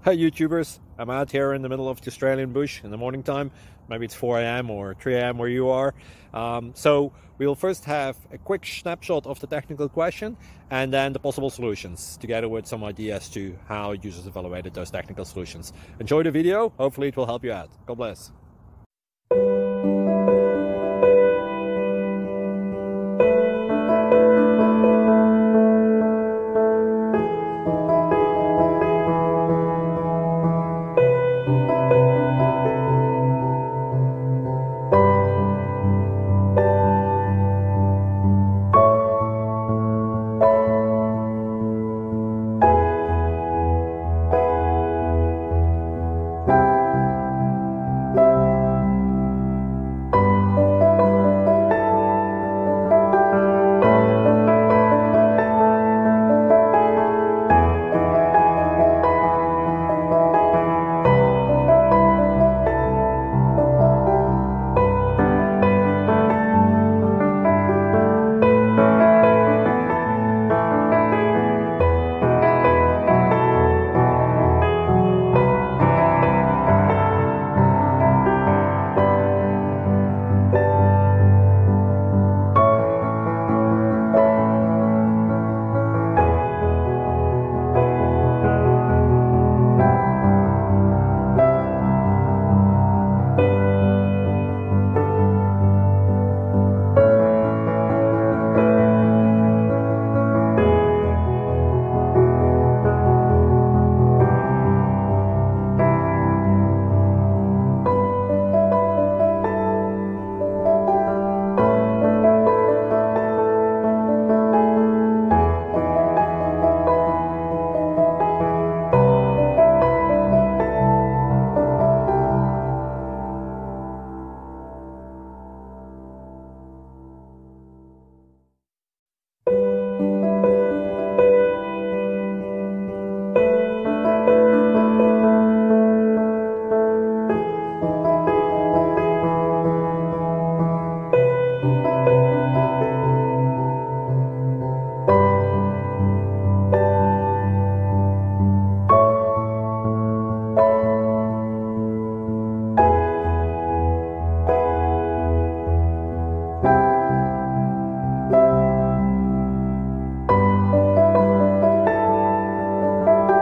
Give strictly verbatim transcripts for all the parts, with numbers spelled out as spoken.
Hi YouTubers, I'm out here in the middle of the Australian bush in the morning time. Maybe it's four A M or three A M where you are. Um, so we'll first have a quick snapshot of the technical question and then the possible solutions, together with some ideas to how users evaluated those technical solutions. Enjoy the video, hopefully it will help you out. God bless.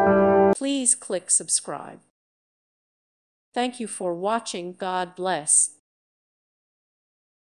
Please click subscribe. Thank you for watching. God bless.